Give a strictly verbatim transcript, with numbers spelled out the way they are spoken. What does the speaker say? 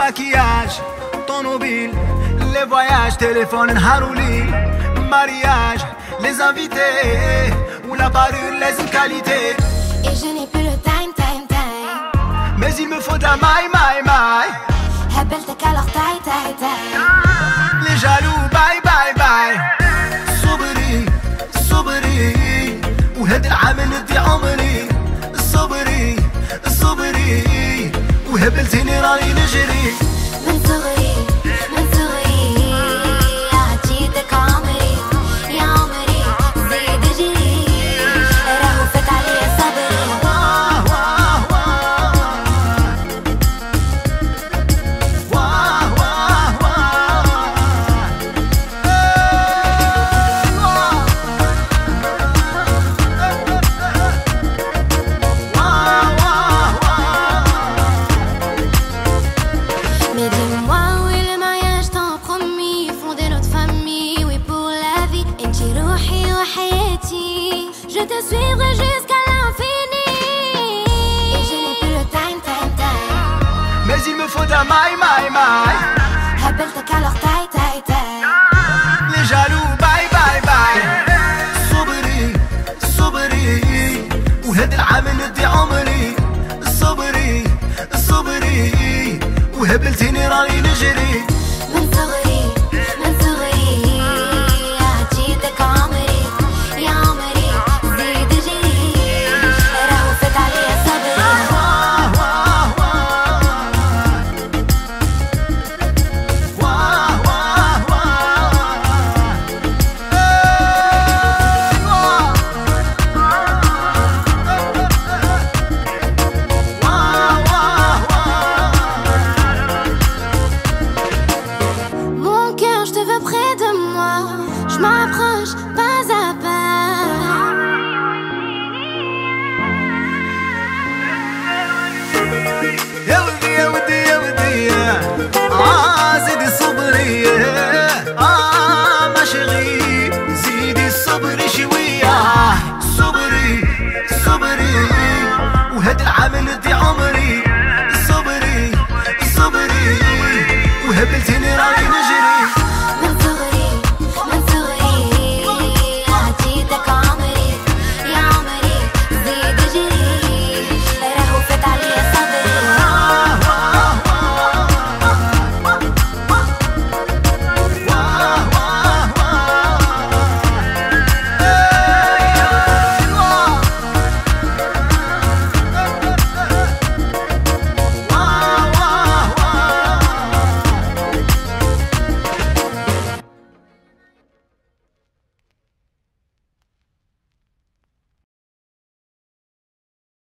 مكياج طوموبيل لي فواياج تليفون نهار وليل مارياج لي انفيتي ولا بارول لازم كاليتي. Et je n'ai plus le time, time, time. Mais il me faut de la maille, maille, maille. هبلتك alors taille, taille, taille. Les jaloux, bye, bye, bye. صبري صبري وهاد العام ندي عمري. صبري صبري وهبلتيني راني نجري. من صغري من صغري عطيتك عمري يا عمري زيد جري راهو فات عليا صبري. واه واه واه واه Mais dis-moi où est le mariage tant promis, fonder notre famille, oui pour la vie. انتي روحي وحياتي, je te suivrai jusqu'à l'infini. Et je n'ai plus le time, time, time. Mais il me faut de la maille, maille, maille. هبلتك alors taille, taille, taille. Les jaloux, bye, bye, bye. صبري صبري وهاد العام ندي عمري. صبري صبري وهبلتيني راني نجري. من صغري من صغري عطيتك عمري يا عمري زيد جري راهو فات عليا صبري. واه واه واه واه Mon cœur, je te veux près de moi, je m'approche pas à pas. يا ودي يا ودي يا ودي اه زيدي صبري اه ما شغي زيدي صبري شوية. صبري صبري وهاد العام ندي عمري. صبري صبري وهبلتيني راني نجري.